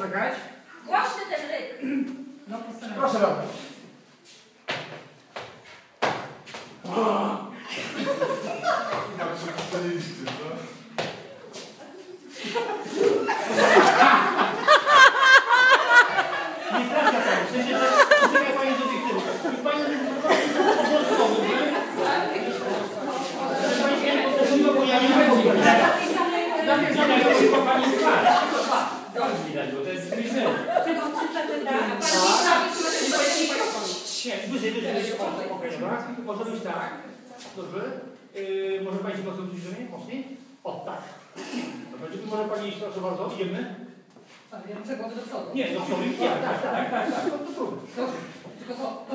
poczekać. Głośny ten ryk. No, proszę bardzo. Nie trafia pani, w sensie, że ucieka pani do tych tyłów. Już pani nie bo ja nie wiem. Tylko pani twarz. Dobrze widać, bo to jest zbliżenie. Wyżej, wyżej. Okej, dobra. Może być tak. Dobrze. Może pani się mocno zbliżenie? Mocniej? O, tak. Może pani iść, proszę bardzo. Idziemy. Ja muszę głowę do przodu. Nie, do przodu. Tak. To trudno. Dobrze. Tylko to.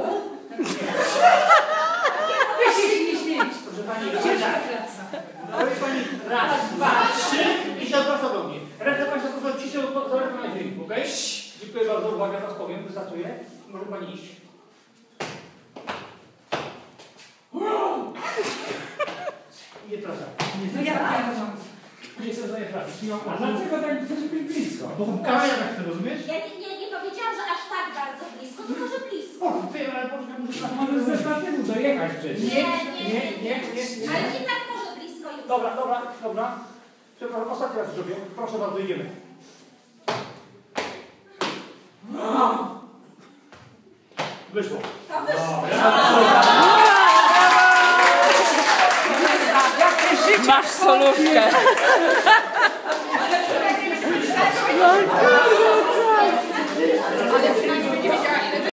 Nie śmieć. Proszę pani, proszę pani, raz, dwa, trzy i się odwraca do mnie. Ręce państwa proszę ciszę, zależy na dźwięku, okej? Dziękuję bardzo, uwaga, teraz powiem, wystartuje. Może pani iść. Nie trafia. Nie chcę trafić. A dlaczego tak chcesz być blisko? Bo kamera tak chce, rozumiesz? Ja nie powiedziałam, że aż tak bardzo blisko, tylko że blisko. Ale poczekaj, muszę Możesz ze statywu dojechać przecież. Nie. Ale i tak może blisko już. Dobra. Przepraszam, ostatni raz zrobię. Proszę bardzo, idziemy. Wyszło. To wyszło. Masz solówkę.